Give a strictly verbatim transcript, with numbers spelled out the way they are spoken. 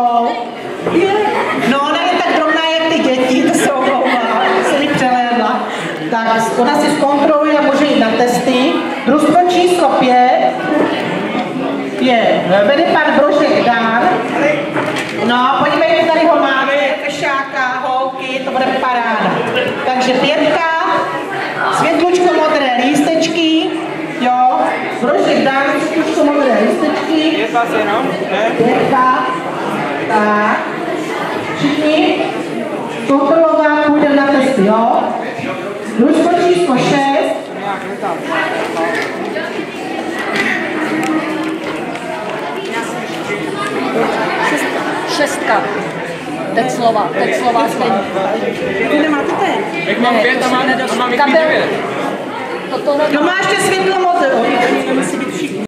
Nickou. No, ne tak drobná jak ty děti, to se omlouvá, se mi přelédla. Tak ona si zkontroluje a může jít na testy. Družstvo číslo pět je, vede pan Brožek Dan. No, podívejte, tady ho máme, fešáka, holky, to bude paráda. Takže pětka, světlučko modré lístečky, jo, Brožek Dan, světlučko modré lístečky. Je vás jenom? Pětka, tak, všichni, kontrolovat, půjdeme na testy, jo. Družstvo číslo šest. Šestka. Teď slova, teď slova stejně. Vy nemáte ten? Jak mám pět a mám, a mám devět. Toto No máš světlo modré.